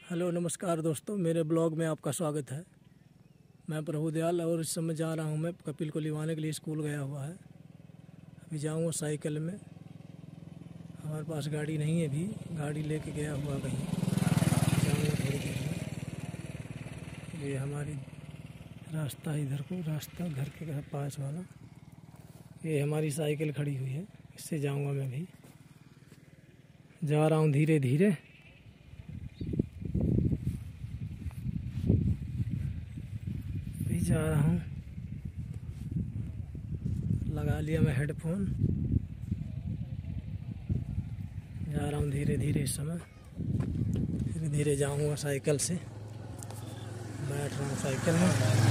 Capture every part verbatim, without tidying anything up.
Hello नमस्कार दोस्तों, मेरे ब्लॉग में आपका स्वागत है। मैं प्रभु दयाल और इस समय जा रहा हूं। मैं कपिल को लिवाने के लिए स्कूल गया हुआ है। अभी जाऊंगा साइकिल में। हमारे पास गाड़ी नहीं है, अभी गाड़ी लेके गया हुआ कहीं। जाऊंगा थोड़ी देर में। ये हमारी रास्ता इधर को रास्ता घर के पास वाला, ये हमारी साइकिल खड़ी हुई है, इससे जाऊंगा मैं भी। जा रहा हूँ धीरे धीरे। जा रहा हूँ, लगा लिया मैं हेडफोन। जा रहा हूँ धीरे धीरे। इस समय धीरे धीरे जाऊँगा साइकिल से। बैठ रहा हूँ साइकिल में,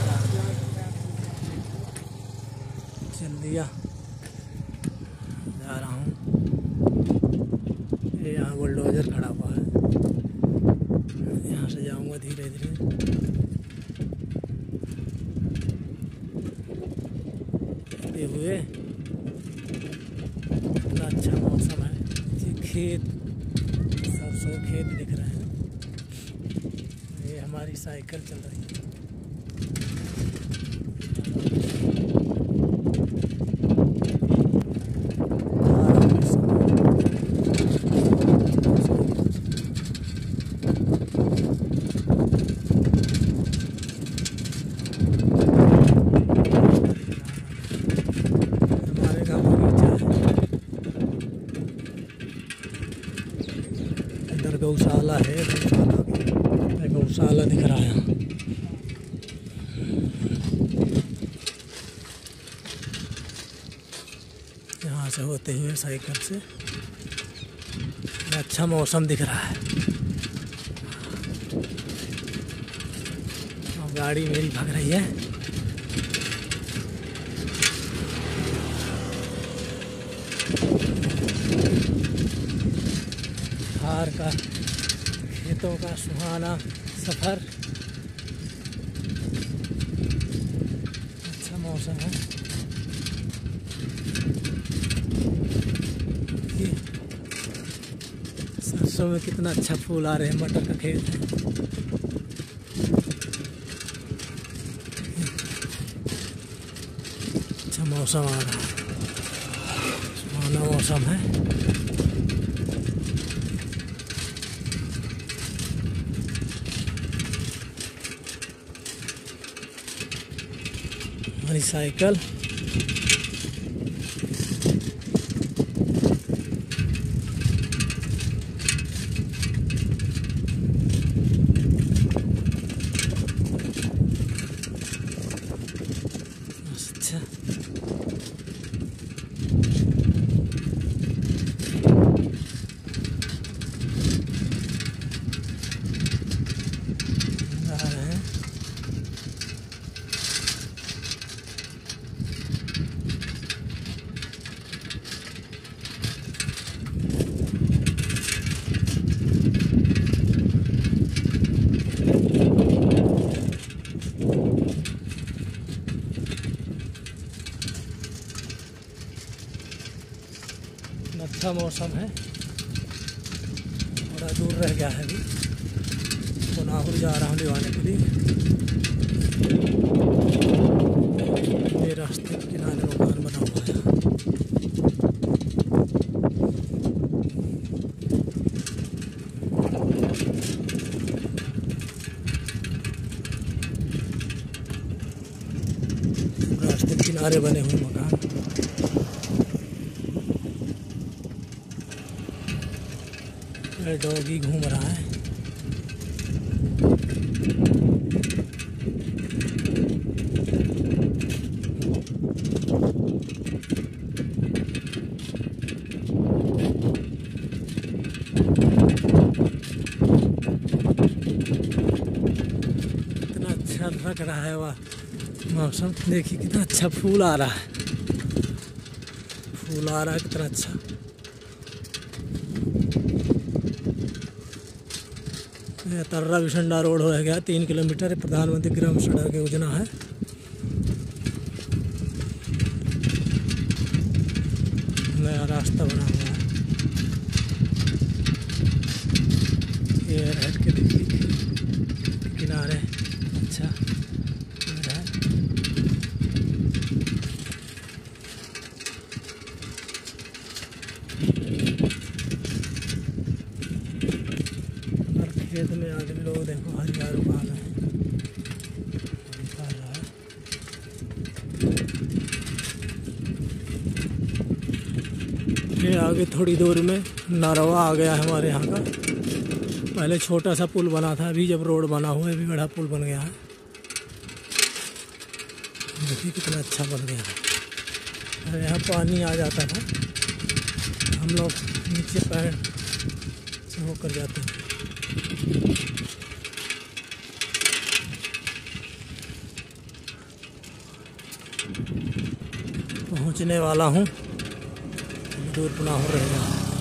चल दिया। जा रहा हूँ। ये यहाँ बुलडोजर खड़ा हुआ है, यहाँ से जाऊँगा धीरे धीरे। हुए इतना अच्छा मौसम है, खेत सरसों खेत दिख रहे हैं। ये हमारी साइकिल चल रही है। इधर गौशाला है, गौशाला गौशाला दिख रहा है। यहाँ से होते हुए साइकिल से अच्छा मौसम दिख रहा है। और गाड़ी मेरी भाग रही है। बाहर का खेतों का सुहाना सफ़र, अच्छा मौसम है। सरसों में कितना अच्छा फूल आ रहे हैं। मटर का खेत है। अच्छा मौसम आ रहा है, सुहाना मौसम है। हमारी साइकिल अच्छा जा रहे हैं। अच्छा मौसम है। थोड़ा दूर रह गया है, अभी कोनाहुर जा रहा हूँ लिवाने के लिए। ये रास्ते के किनारे मकान बना हुआ है। रास्ते के किनारे बने हुए मकान। डॉगी घूम रहा है। कितना अच्छा लग रहा है वह मौसम। देखिए कितना अच्छा फूल आ रहा है, फूल आ रहा है कितना अच्छा। तर्रा विशंडा रोड हो गया, तीन किलोमीटर प्रधानमंत्री ग्राम सड़क योजना है। नया रास्ता बना हुआ है। ये हट के देखिए। किनारे अच्छा है। और खेत में आदमी लोग देखो हरियार उगा रहे हैं, दिखा रहा है। ये आगे थोड़ी दूर में नारवा आ गया है हमारे यहाँ का। पहले छोटा सा पुल बना था, अभी जब रोड बना हुआ है अभी बड़ा पुल बन गया है। देखिए कितना अच्छा बन गया है। यहाँ पानी आ जाता था, हम लोग नीचे पैर से होकर जाते हैं। पहुँचने वाला हूँ, दूर पुनाहुर रहेगा।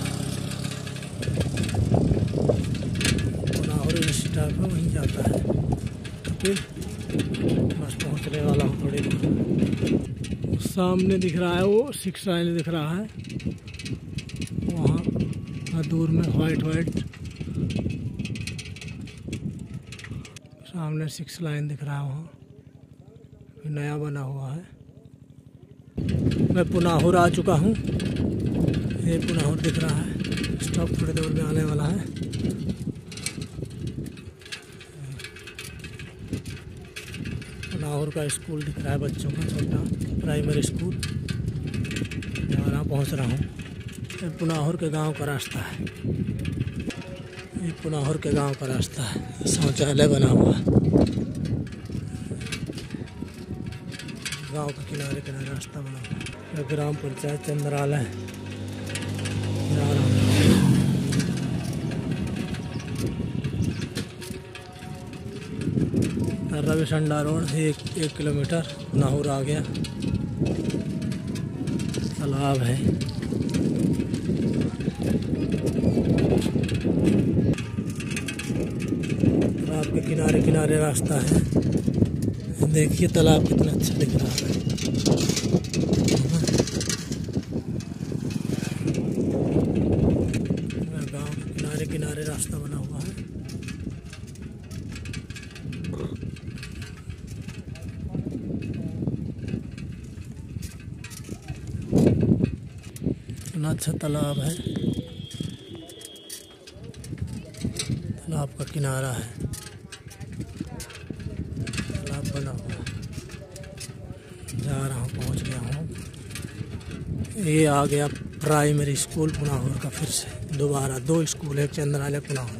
पुनाहुर स्टॉप है, वहीं जाता है। फिर बस पहुँचने वाला हूँ थोड़ी दूर। सामने दिख रहा है वो सिक्स लाइन दिख रहा है, वहाँ दूर में वाइट वाइट सामने सिक्स लाइन दिख रहा है, वहाँ नया बना हुआ है। मैं पुनाहुर आ चुका हूँ, ये पुनाहुर दिख रहा है। स्टॉप थोड़ी देर में आने वाला है। पुनाहुर का स्कूल दिख रहा है, बच्चों का छोटा प्राइमरी स्कूल। यहाँ पहुँच रहा हूँ। ये पुनाहुर के गांव का रास्ता है, ये पुनाहुर के गांव का रास्ता है। शौचालय बना हुआ है, गांव के किनारे किनारे रास्ता बना हुआ है। ग्राम पंचायत चंद्रालय जा रहा हूँ। रविशंडा रोड से एक एक किलोमीटर पुनाहुर आ गया। तालाब है, तालाब के किनारे किनारे रास्ता है। देखिए तालाब कितना अच्छा दिख रहा है। गांव के किनारे किनारे रास्ता बना हुआ है। कितना अच्छा तालाब है, तालाब का किनारा है, तालाब बना हुआ। जा रहा हूँ, पहुँच गया हूँ। ये आ गया प्राइमरी स्कूल पुनाहुर का। फिर से दोबारा दो स्कूल है, चंद्रालय पुनाहुर।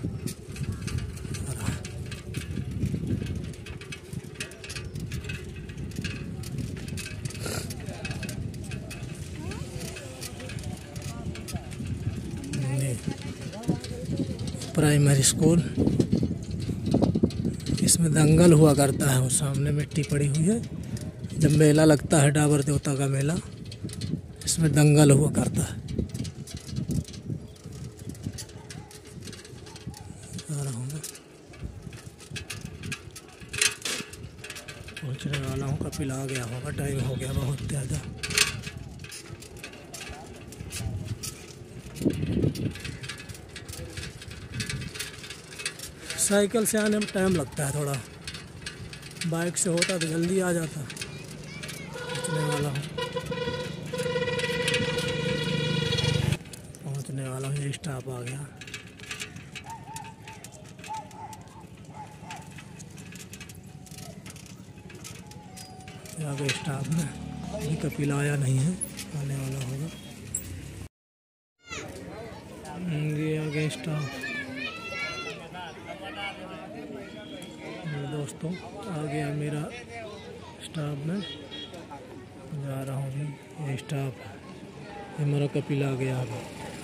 प्राइमरी स्कूल, इसमें दंगल हुआ करता है। वो सामने मिट्टी पड़ी हुई है, जब मेला लगता है डाबर देवता का मेला, इसमें दंगल हुआ करता है। आ रहा हूँ मैं, पहुँचने वाला हूँ। कपिल आ गया होगा, टाइम हो गया बहुत ज़्यादा। साइकिल से आने में टाइम लगता है थोड़ा, बाइक से होता तो जल्दी आ जाता। पहुँचने वाला हूँ, पहुँचने वाला हूँ। ये स्टॉप आ गया। आगे स्टॉप में अभी कपिल आया नहीं है, आने वाला होगा। ये आगे स्टॉप दोस्तों आ गया मेरा स्टॉप में। जा रहा हूँ अभी, ये स्टॉप है। ये मेरा कपिल आ गया अभी,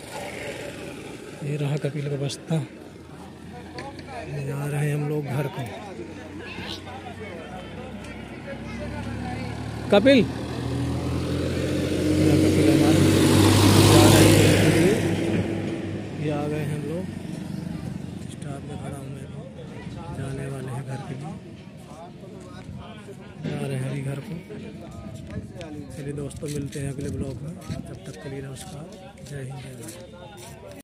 ये रहा कपिल का बस्ता। जा रहे हैं हम लोग घर को। कपिल कपिल हमारे जा रहे हैं, ये आ गए हम लोग। स्टॉप में खड़ा हूँ मैं, जाने वाले हैं घर के लिए, जा रहे हैं अभी घर को। चलिए दोस्तों, मिलते हैं अगले ब्लॉग में। तब तक के लिए नमस्कार, जय हिंद जय भारत।